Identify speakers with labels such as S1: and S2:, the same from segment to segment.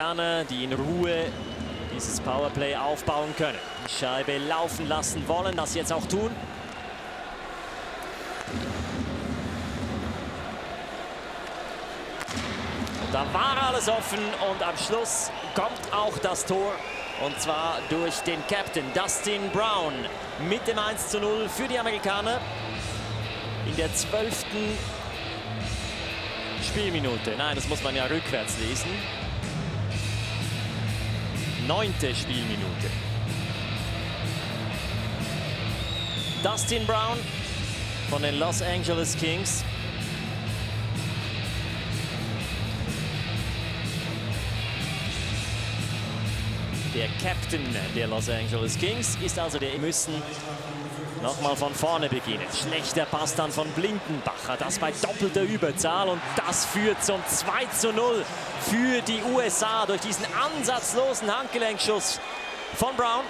S1: Die in Ruhe dieses Powerplay aufbauen können. Die Scheibe laufen lassen wollen, das jetzt auch tun. Und da war alles offen und am Schluss kommt auch das Tor. Und zwar durch den Captain Dustin Brown mit dem 1:0 für die Amerikaner in der 12. Spielminute. Nein, das muss man ja rückwärts lesen. 9. Spielminute. Dustin Brown von den Los Angeles Kings. Der Captain der Los Angeles Kings ist also der. Müssen nochmal von vorne beginnen. Schlechter Pass dann von Blindenbacher. Das bei doppelter Überzahl. Und das führt zum 2:0 für die USA durch diesen ansatzlosen Handgelenkschuss von Brown.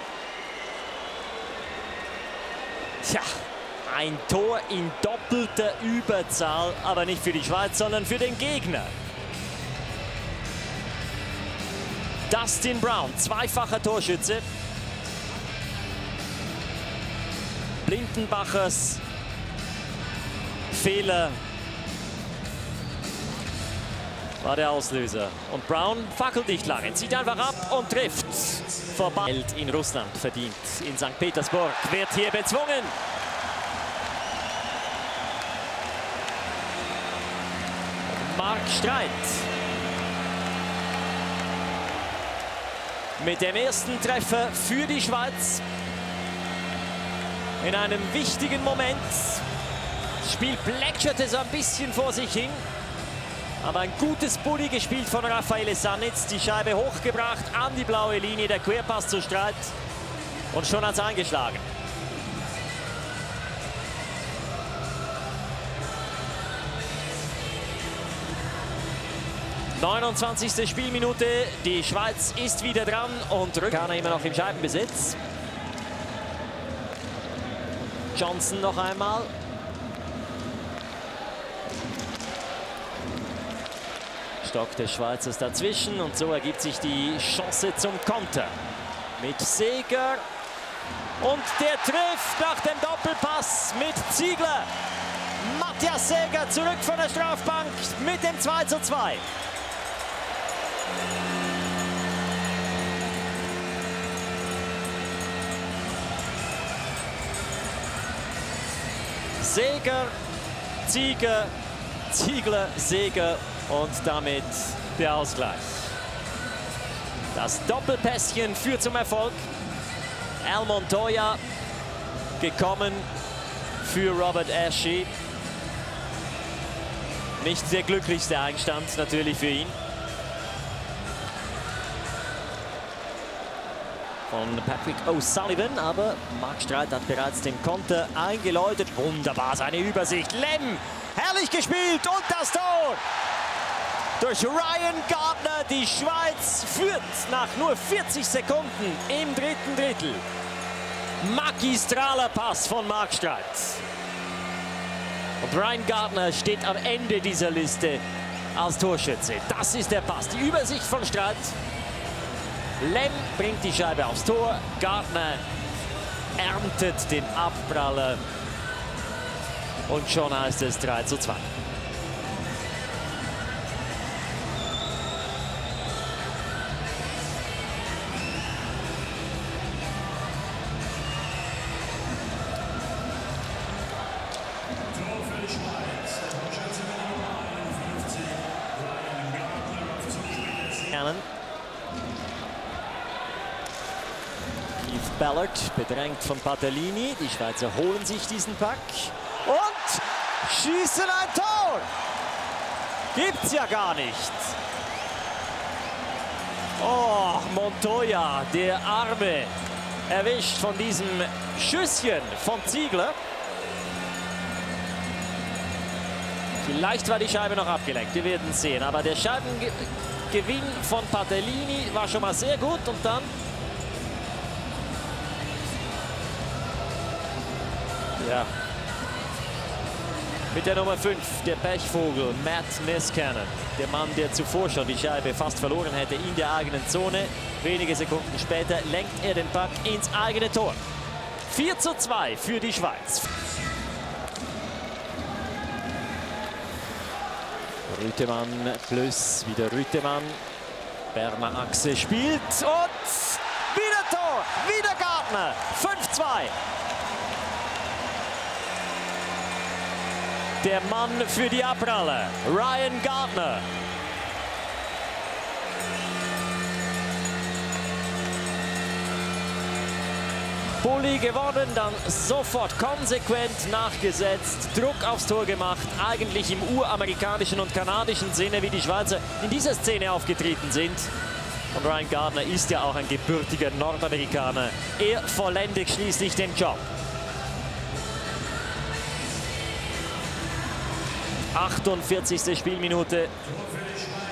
S1: Tja, ein Tor in doppelter Überzahl. Aber nicht für die Schweiz, sondern für den Gegner. Dustin Brown, zweifacher Torschütze. Blindenbachers Fehler war der Auslöser. Und Brown fackelt nicht lange, zieht einfach ab und trifft. Vorbei. In Russland verdient. In St. Petersburg wird hier bezwungen. Marc Streit mit dem ersten Treffer für die Schweiz. In einem wichtigen Moment. Das Spiel plätscherte so ein bisschen vor sich hin. Aber ein gutes Bulli gespielt von Raffaele Sannitz. Die Scheibe hochgebracht an die blaue Linie. Der Querpass zu Streit. Und schon hat es eingeschlagen. »29. Spielminute, die Schweiz ist wieder dran und Rückhahner immer noch im Scheibenbesitz. Johnson noch einmal. Stock des Schweizers dazwischen und so ergibt sich die Chance zum Konter. Mit Seeger und der trifft nach dem Doppelpass mit Ziegler. Matthias Seeger zurück von der Strafbank mit dem 2:2. Seeger, Ziegler, Seeger und damit der Ausgleich. Das Doppelpässchen führt zum Erfolg. Al Montoya gekommen für Robert Ashe. Nicht der glücklichste Einstand natürlich für ihn. Von Patrick O'Sullivan, aber Marc Streit hat bereits den Konter eingeläutet. Wunderbar seine Übersicht. Lem, herrlich gespielt und das Tor! Durch Ryan Gardner, die Schweiz führt nach nur 40 Sekunden im dritten Drittel. Magistraler Pass von Marc Streit. Und Ryan Gardner steht am Ende dieser Liste als Torschütze. Das ist der Pass, die Übersicht von Streit. Lem bringt die Scheibe aufs Tor. Gardner erntet den Abpraller. Und schon heißt es 3:2. Ballard bedrängt von Patellini. Die Schweizer holen sich diesen Pack und schießen ein Tor. Gibt's ja gar nicht. Oh, Montoya, der Arme, erwischt von diesem Schüsschen von Ziegler. Vielleicht war die Scheibe noch abgelenkt, wir werden sehen. Aber der Scheibengewinn von Patellini war schon mal sehr gut und dann ja. Mit der Nummer 5, der Pechvogel Matt Niskanen. Der Mann, der zuvor schon die Scheibe fast verloren hätte in der eigenen Zone. Wenige Sekunden später lenkt er den Puck ins eigene Tor. 4:2 für die Schweiz. Rütemann plus wieder Rütemann. Berner Achse spielt und wieder Tor, wieder Gardner. 5:2. Der Mann für die Abpraller, Ryan Gardner. Bulli gewonnen, dann sofort konsequent nachgesetzt, Druck aufs Tor gemacht, eigentlich im uramerikanischen und kanadischen Sinne, wie die Schweizer in dieser Szene aufgetreten sind. Und Ryan Gardner ist ja auch ein gebürtiger Nordamerikaner. Er vollendet schließlich den Job. 48. Spielminute.